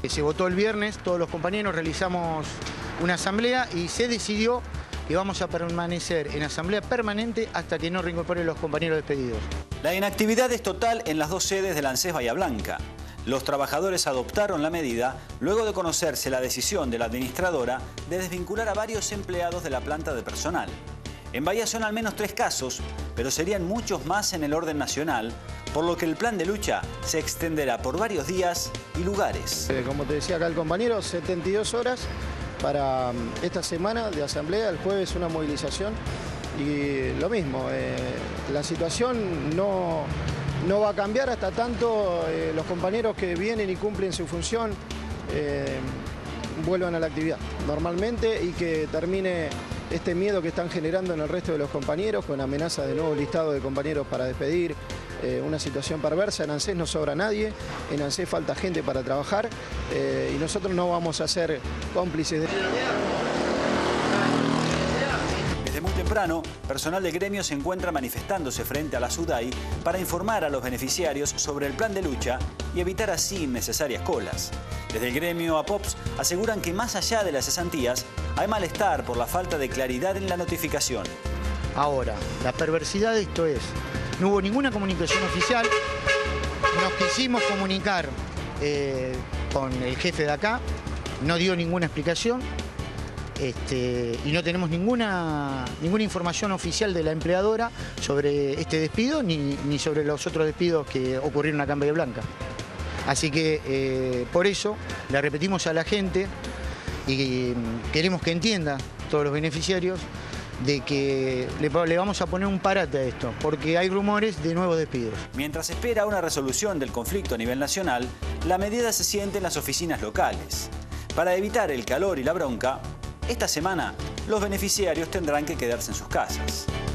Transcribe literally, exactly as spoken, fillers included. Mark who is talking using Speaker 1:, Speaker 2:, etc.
Speaker 1: Se votó el viernes, todos los compañeros realizamos una asamblea y se decidió que vamos a permanecer en asamblea permanente hasta que no reincorporen los compañeros despedidos.
Speaker 2: La inactividad es total en las dos sedes del ANSES Bahía Blanca. Los trabajadores adoptaron la medida luego de conocerse la decisión de la administradora de desvincular a varios empleados de la planta de personal. En Bahía son al menos tres casos, pero serían muchos más en el orden nacional, por lo que el plan de lucha se extenderá por varios días y lugares.
Speaker 3: Eh, como te decía acá el compañero, setenta y dos horas para esta semana de asamblea, el jueves una movilización y lo mismo, eh, la situación no... No va a cambiar hasta tanto eh, los compañeros que vienen y cumplen su función eh, vuelvan a la actividad normalmente y que termine este miedo que están generando en el resto de los compañeros con amenaza de nuevo listado de compañeros para despedir, eh, una situación perversa. En ANSES no sobra nadie, en ANSES falta gente para trabajar eh, y nosotros no vamos a ser cómplices de...
Speaker 2: Desde muy temprano, personal del gremio se encuentra manifestándose frente a la SUDAI para informar a los beneficiarios sobre el plan de lucha y evitar así innecesarias colas. Desde el gremio APOPS aseguran que más allá de las cesantías, hay malestar por la falta de claridad en la notificación.
Speaker 1: Ahora, la perversidad de esto es, no hubo ninguna comunicación oficial, nos quisimos comunicar eh, con el jefe de acá, no dio ninguna explicación. Este, y no tenemos ninguna, ninguna información oficial de la empleadora sobre este despido ni, ni sobre los otros despidos que ocurrieron acá en Bahía Blanca. Así que eh, por eso le repetimos a la gente y queremos que entienda todos los beneficiarios de que le, le vamos a poner un parate a esto, porque hay rumores de nuevos despidos.
Speaker 2: Mientras espera una resolución del conflicto a nivel nacional, la medida se siente en las oficinas locales. Para evitar el calor y la bronca, esta semana, los beneficiarios tendrán que quedarse en sus casas.